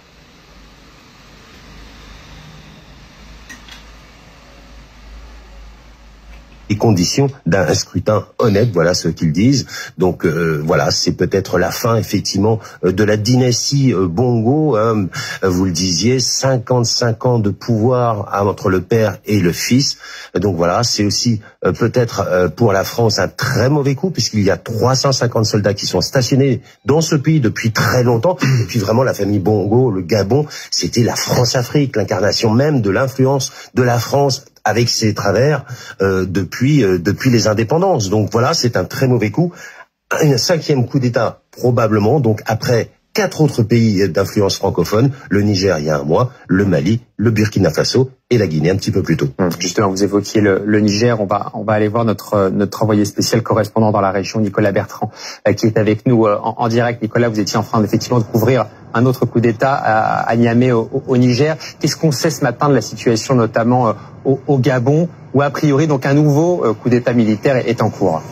Les conditions d'un scrutin honnête, voilà ce qu'ils disent. Donc euh, voilà, c'est peut-être la fin effectivement de la dynastie euh, Bongo. Hein. Vous le disiez, cinquante-cinq ans de pouvoir entre le père et le fils. Donc voilà, c'est aussi euh, peut-être euh, pour la France un très mauvais coup, puisqu'il y a trois cent cinquante soldats qui sont stationnés dans ce pays depuis très longtemps. Et puis vraiment la famille Bongo, le Gabon, c'était la France-Afrique, l'incarnation même de l'influence de la France avec ses travers euh, depuis euh, depuis les indépendances. Donc voilà, c'est un très mauvais coup. Un cinquième coup d'État probablement, donc après quatre autres pays d'influence francophone, le Niger il y a un mois, le Mali, le Burkina Faso et la Guinée un petit peu plus tôt. Justement, vous évoquiez le, le Niger, on va on va aller voir notre notre envoyé spécial correspondant dans la région, Nicolas Bertrand, euh, qui est avec nous euh, en, en direct. Nicolas, vous étiez en train effectivement de couvrir un autre coup d'État à, à Niamey au, au Niger. Qu'est-ce qu'on sait ce matin de la situation notamment euh, au, au Gabon, où a priori donc un nouveau euh, coup d'État militaire est, est en cours?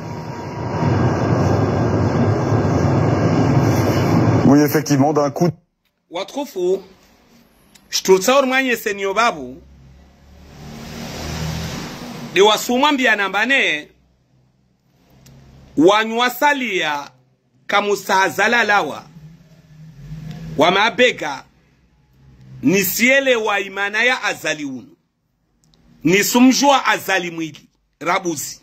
Oui, effectivement, d'un coup. Watukufu, shtutsao mwanye senyo babu, de wasumambia nambane, wanywasalia kamusahazala lawa, wamabega, nisiele wa imana ya azali unu, nisumjua azali mwili, rabuzi.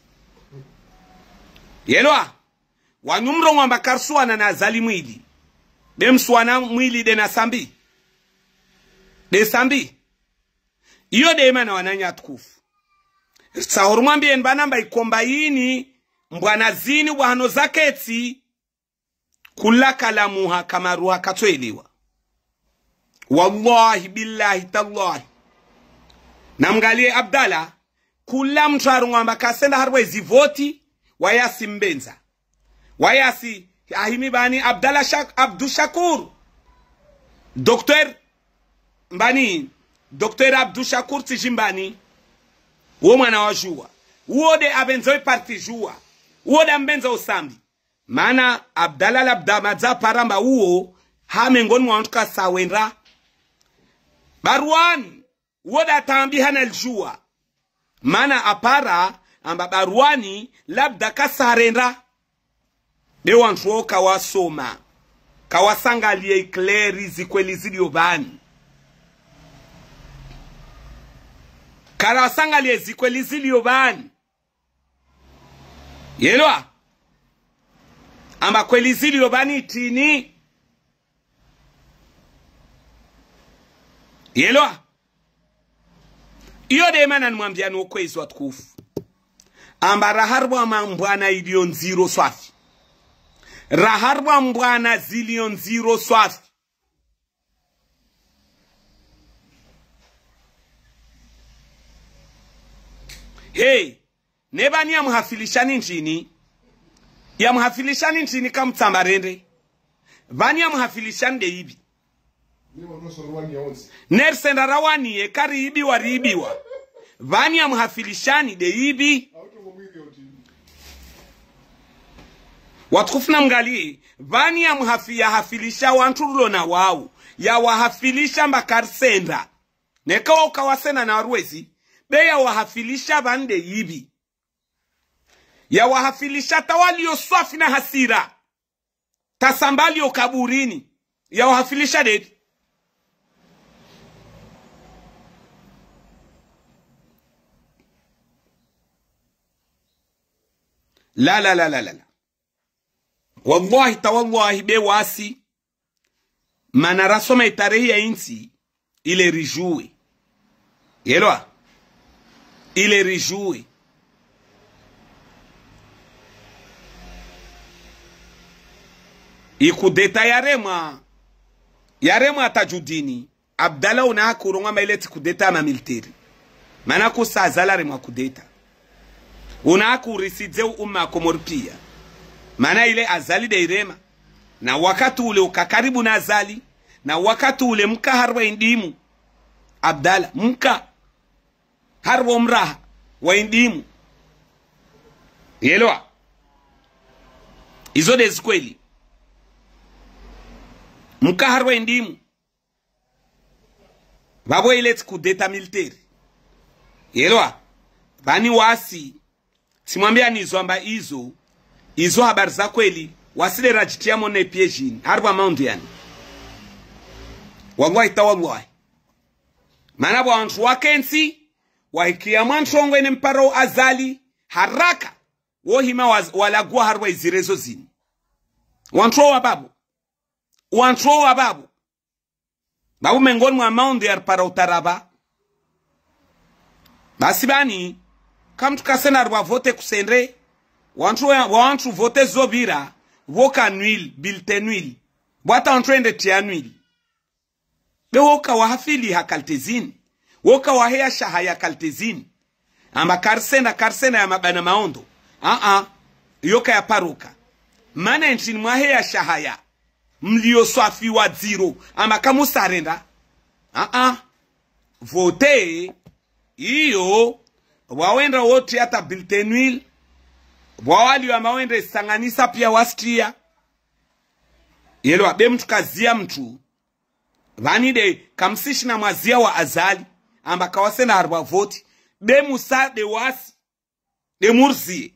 Yelwa, wanyumro wambakarsuwa na azali mwili, dem swana mwili de na sambi. De sambi. Iyo de imana wananya tukufu. Sahurumambi enbanamba ikomba yini mbwana zini wahano zaketi kula kalamuha kamaruha katueliwa. Wallahi billahi tallahi. Namgalie Abdala kula mtraru mwamba kasenda harwezi voti wayasi mbenza. Wayasi ahimi bani Abdallah Shak Abdou Shakur, Docteur Mbani, Docteur Abdou Shakur Tijimbani, uo mwana wa jua, uo de abenzoi parti jua, uo de mbenza usambi. Mana Abdallah labdamadza paramba uo, hamengoni mwantuka sawendra. Barwani, uo da tambi hana aljua. Mana apara, amba barwani labda kasarendra. De wantuo kawasoma, kawasangalie ikleri zikweli zilio bani. Kawasangalie zikweli zilio bani. Yelwa, amba kweli zilio bani tini. Yelwa, iyo de mana nwambia nukwezi watukufu. Amba raharwa mambwana iliyo nziro swafi. Raharwa mbwana zilion zero swafi. Hey, nebani ya muhafilishani nchini. Ya muhafilishani nchini kamtsambarende. Vani ya muhafilishani de ibi. Nersenda rawani ye kari ibi wari ibiwa. Vani ya muhafilishani de ibi. Watukufuna mgali vani ya mhafi ya hafilisha wanturulo na wao ya wahafilisha mbakarsenda neka wakawasena na arwezi be ya wahafilisha bande yibi ya wahafilisha tawali yoswafi na hasira tasambali yokaburini ya wahafilisha dedi la la la la la wallahi tawallahi be wasi mana rasoma itarehi ya insi ile rijue yelwa ile rijue ikudeta yarema yarema atajudini Abdallah una kuronga maileti kudeta ma militeri mana kusazala remwa kudeta una kurisize umma komorpia mana ile azali de irema na wakati ule ukakaribu na azali na wakati ule mka harwa indimu Abdallah mka harwa mraha wa indimu yelewa izo de kweli mka harwa indimu babo ile kudeta militeri yelewa bani wasi simwambia nizwamba izo izo habari za kweli wasile rajitia mone piejini harba maundiani wallahi tawallahi mana wantu wakensi waikia mwanshongo ene mparo azali haraka wohima walagua harwa izirezo zini wantu wa babu wantu wa babu babu mengoni mwa maundi ya para utaraba basi bani kamtu kasena harwa vote kusendre wantu wantu vote zobira woka nuil bulletin nuil bwata ontrende tia nuil be woka wahafili hakaltezini woka wahea shahaya kaltezini ama karsena karsena ya mabana maondo a a yoka ya paruka mana nchini mwahea shahaya mlio swafi wa zero ama kamusarenda a a vote iyo wawenda wote hata bulletin nuil wawali wa mawende sanganisa pia wastia yelo abe mtu kazia mtu vani de kamsishi na mwazia wa azali amba kawase na harba voti be musa de wasi de murzi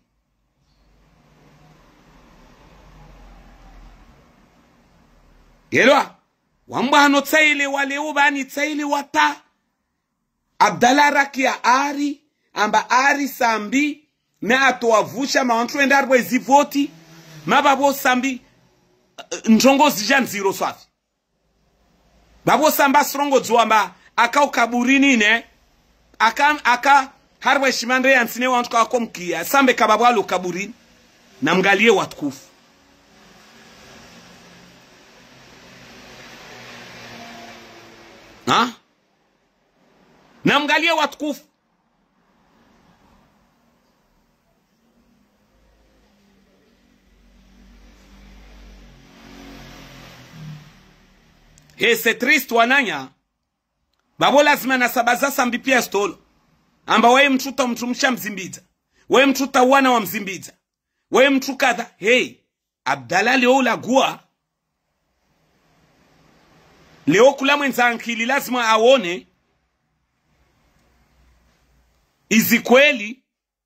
yelo wamba hano tsaile wale ubani tsaile wata Abdallah rakia ari amba ari sambi na atoavusha mawantu endarwe zivoti mababo sambi njongo zijan zero swafi babo samba strongo zuamba aka ukaburini ne aka aka harwe shimande yansine wantu kwa komkia sambe kababo alo kaburini na mgalie watukufu ha na mgalie watukufu He c'est triste wananya babo lazima nasabaza sambi pia stolo amba wewe mtuta mtumsha mzimbiza wewe mtuta wana wa mzimbiza wewe mtu kadha hey Abdallah leo lagua leo kula mwenza ankili lazima aone izi kweli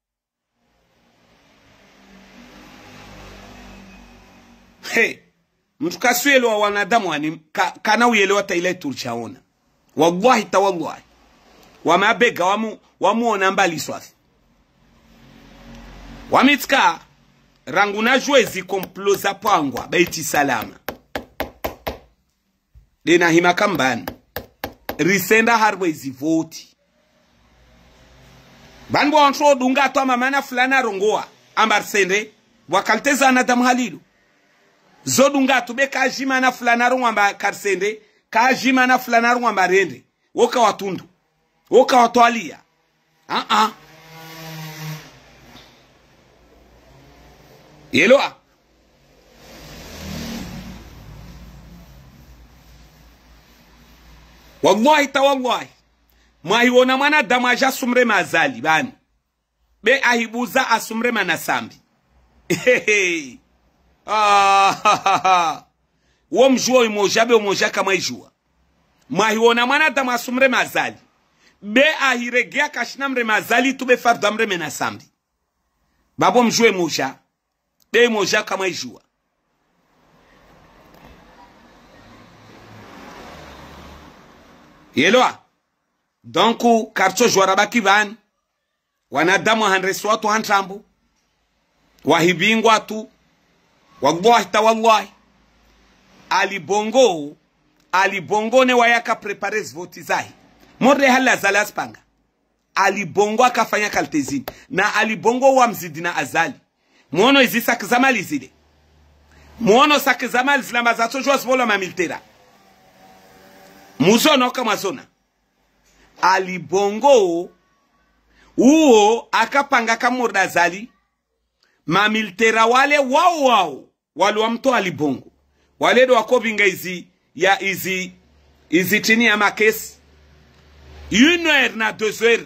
hey mtu kasuelewa wanadamu wani ka, kana uyelewa taile tulichaona wallahi tawallahi wamabega wamu wamuona mbali swafi wamitka rangu na jwezi komploza pangwa baiti salama dena hima kambani risenda harwe zivoti banbo antro dunga to mamana fulana rongoa ambarsende wakalteza na damhalilu zodunga tube kajima na fulana rongwa karsende kajima na fulana rongwa marende woka watundu woka watwalia ah ah yeloa wallahi tawallahi mwahiona mwana damaja sumre mazali bani be ahibuza asumre manasambi ah wo mjua umoja be umoja kama ijua mwahiona mwana damu asumre mazali be ahiregea kashina mre mazali tube farda mre mena sambi babo mjue moja be moja kama ijua yelwa donc karto jwara baki van wanadamu hanresu watu hantrambu wahibingwa tu wallahi ta wallahi alibongo alibongo ne wayaka prepares voti zahi morre hala zalas panga alibongo akafanya kaltezini na alibongo wa mzidina azali muono izi sakizamali zile muono sakizamali zile mazato jwa zvola mamiltera muzono kama zona alibongo uo akapanga kamorda zali mamiltera wale wao wao wale wa mto alibongo wale do wakobinga izi ya izi izi chini ya makesi une heure na deux heures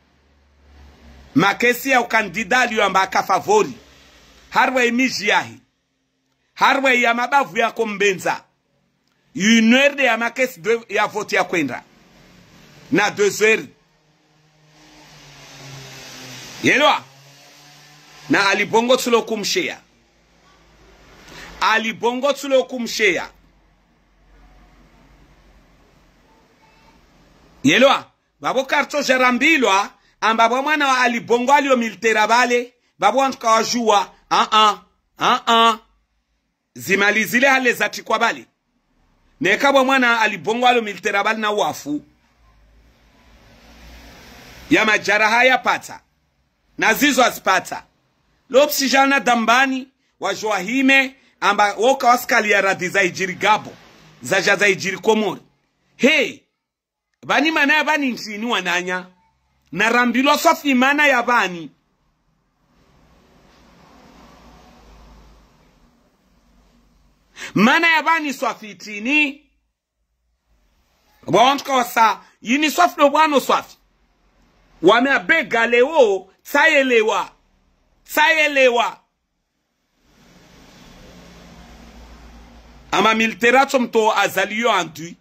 makesi ya ukandida liyo amba akafavori harwe imiji yahi harwe ya mabavu ya kombenza une heure de ya makesi ya voti ya kwenda na deux heures yelwa na alibongo tulo kumshea alibongo tulo kumshea yelwa babo karto jarambilwa ambabo mwana wa alibongo alio militera bale babo antuka wajua ah ah ah ah zimalizile hale zati kwa bale nekabo mwana alibongo alio militera bale na wafu ya majaraha ya pata na zizo azipata lopsijana dambani wajua hime amba woka waskali ya radi za ijiri gabo za jaza ijiri komori hey bani mana ya bani nsini wananya na rambilo sofi mana ya bani mana ya bani sofi tini waontuka wasa yini sofi no wano sofi wame abega leo sayelewa sayelewa ama militerato mto azaliyo antui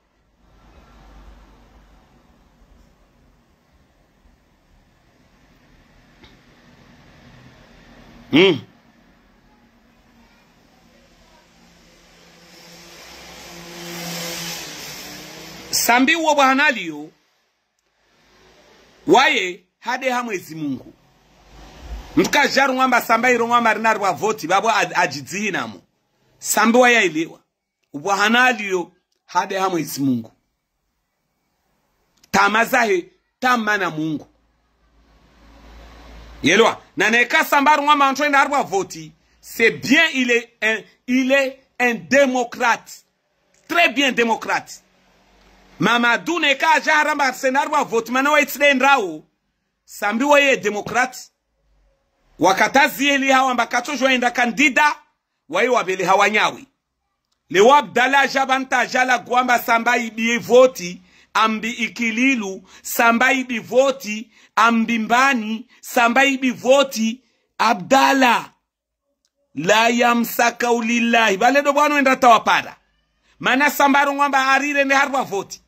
hmm sambi uwa wahanaliyo waye hade hamwezi Mungu mtuka jaru ngamba samba iro ngamba rinari wa voti babo ajidzihi namo sambi waya ilewa ubuhanaliyo hade hamwezi Mungu tamazahe tamana Mungu yelwa na neka sambaru ngamba antwenda arwa voti c'est bien il est un il est un démocrate très bien démocrate Mamadou neka jaramba senarwa voti mana wa itsendrao sambi waye demokrat wakatazi eli hawa mbakato joenda kandida waye wabele hawanyawi lewa Abdalla jabanta jala gwamba samba ibi voti ambi ikililu samba ibi voti ambi mbani samba ibi voti Abdalla la yamsaka ulillahi bale do bwanu enda tawapara mana sambaru ngamba arire ne harwa voti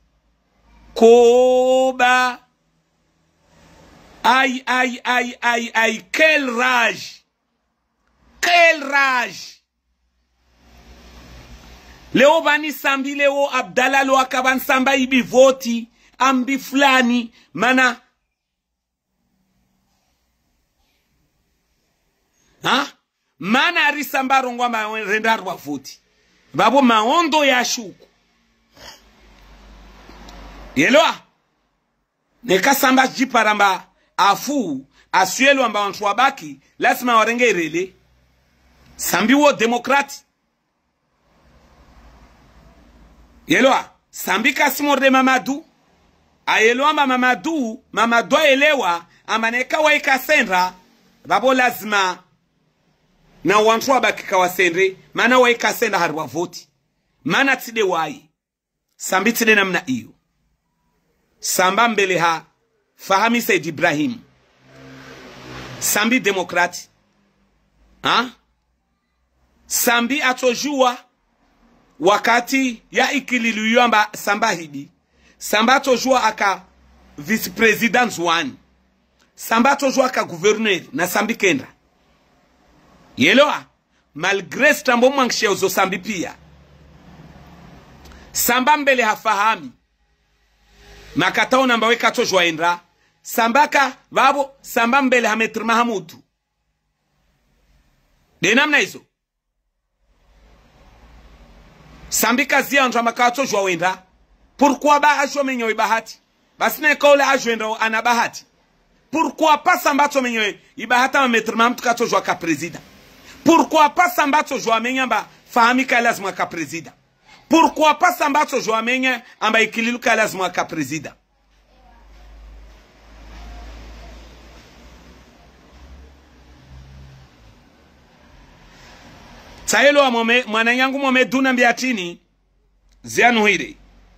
koba Aïe, aïe, aïe, aïe, aïe, quelle rage! Quelle rage! Leo bani sambi leo Abdalla lo akaban samba ibi voti, ambi fulani, mana. Ha? Mana arisamba rongwa ma rendarwa voti. Babo maondo ya shuku. Yeloa? Neka samba jiparamba. Afu asuelo amba wantu wabaki lazima warenge irele sambi wo demokrati yeloa sambi kasimorde Mamadou ayelo amba Mamadou Mamadou elewa amba neka waika senra babo lazima na wantu wabaki kawasendre mana waika senra harwa voti mana tide wai sambi tide namna iyo samba mbele ha Fahami Said Ibrahim sambi demokrati ha sambi atojua wakati ya ikililuyamba samba hidi samba atojua aka vice president zwan samba atojua aka gouverneur na sambi kendra yeloa malgré stambo mwankishe uzo sambi pia samba mbele hafahami makatao namba weka atojua endra sambaka babo samba mbele hametri mahamudu de namna hizo sambi kazi ya ndra makato jwa wenda pourquoi ba ajo menyo bahati basi na kaula ajo wenda ana bahati pourquoi pas sambato menyo ibahata ma mettre mam tukato jwa ka president pourquoi pas sambato jwa menyamba fahami ka lazima ka president pourquoi pas sambato jwa menya amba ikililu ka lazima ka president Saelo wa mwame, mwana yangu mwame duna mbiatini, zianu hide.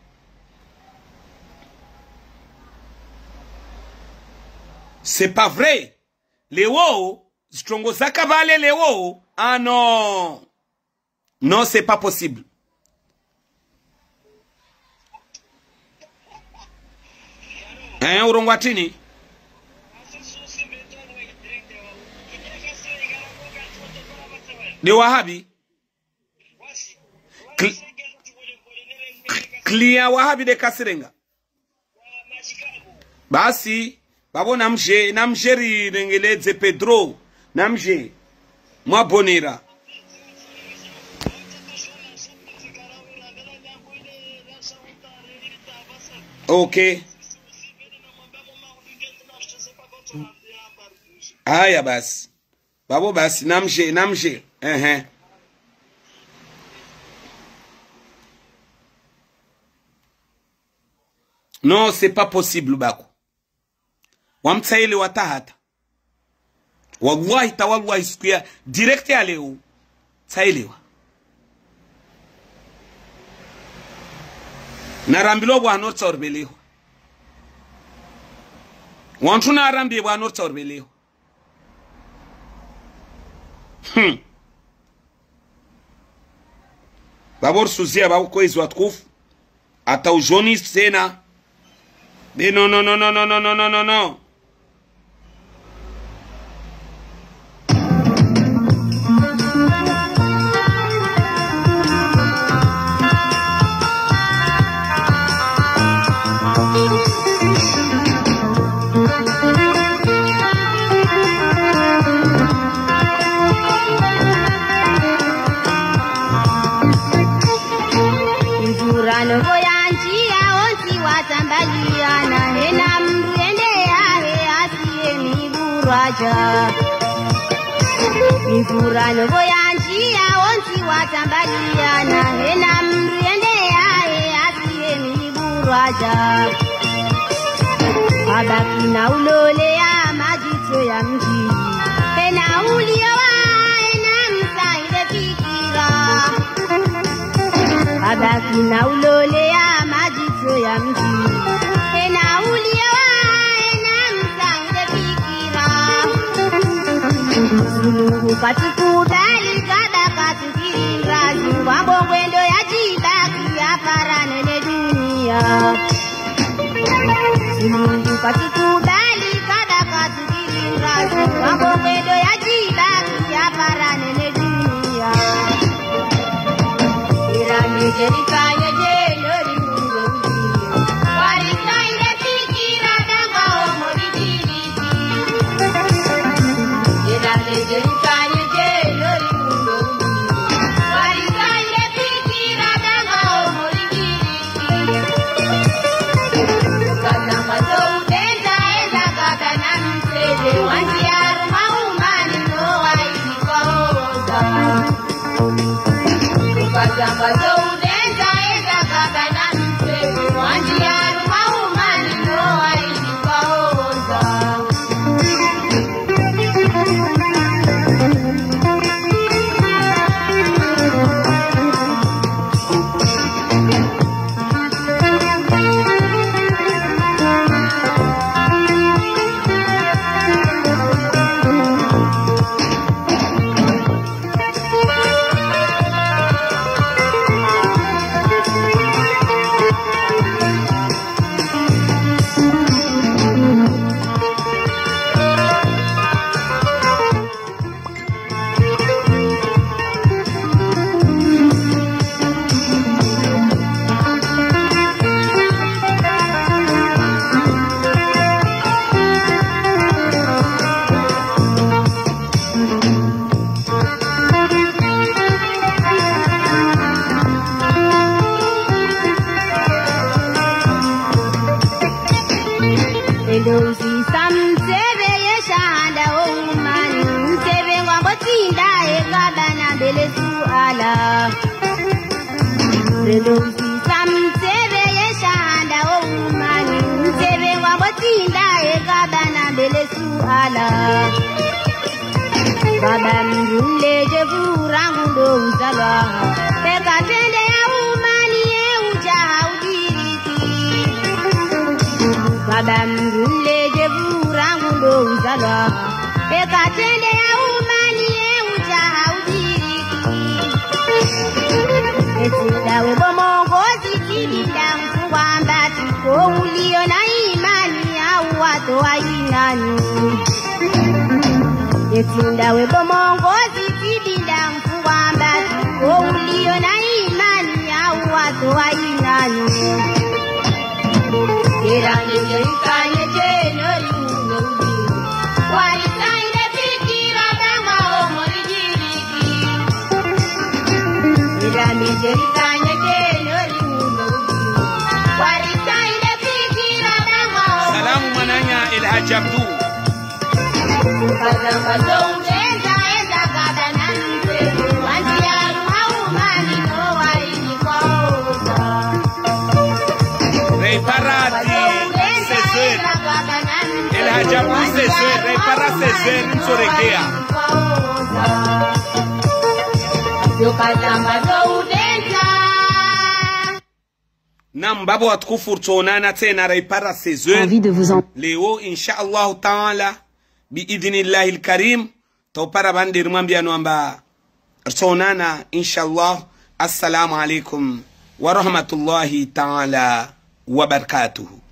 C'est pas vrai. Léo, strongo zaka vale Léo. Ah non. Non, c'est pas possible. Hein, urongwatini? De Wahabi Klia Wahabi de Kasirenga basi babo namje namjeri rengeleze Pedro namje mwa bonera okay aya basi babo basi namje namje eh eh non c'est pas possible bako wamtsaile watahata wallahi tawallahi sikia direct ya leo tsailewa narambilo bwa no tsorbeleo wantu narambi bwa no tsorbeleo hmm babor suzia ba ko izu atkufu ata ujoni sena de no no no no no no no no no Mvura novo yanjia onti watambaliana hena mriende yae asiye miburwaja abaki na ulole ya majito ya mji hena uliowa hena msaide fikira abaki na ulole ya majito ya mji hena uliowa hena msaide fikira Mungu katukubali kada katukiringa Zungwambo mwendo ya jibaki ya paranene dunia Mungu katukubali kada katukiringa Zungwambo mwendo ya jibaki ya paranene dunia Ira nijerika nyeje lori mungu mjini Warika inde fikira danga omo dijiliti Ira nijerika nyeje lori mungu mjini Warika inde fikira danga omo dijiliti Kata mazo udenda eza kata na msede Wanji aruma umani no waini kwa oza Kata mazo udenda eza kata na msede Wanji aruma umani no waini kwa oza Sedosi samsebe yeshanda umani Sebe ngwabotinda egabana bele suala Sedosi samsebe yeshanda umani Sebe ngwabotinda egabana bele suala Baba mjule jevura ngundo uzala Peka tende ya umani ye uja udiriki Baba mjule jevura ngundo uzala Peka tende ya umani ye uja udiriki Etida webo mongo zikibinda mkuwamba Tuko ulio na imani ya uwato wa inani Yetinda webo mongozi kibinda mkuwamba Tuko ulio na imani ya watu wa inani Kirani jerikanye jenori ume ubi Walisaine fikira dama omori jiriki Kirani jerikanye jenori ume ubi Walisaine fikira dama omori Salamu mananya Elhaji Abdu Reparati César Elhaji Abdu César repara César Nsorekea Nam babo watukufu tuonana tena repara César leo insha Allah taala بإذن الله الكريم توبارا باندير مامبيانو أمبا رسونانا إن شاء الله السلام عليكم ورحمة الله تعالى وبركاته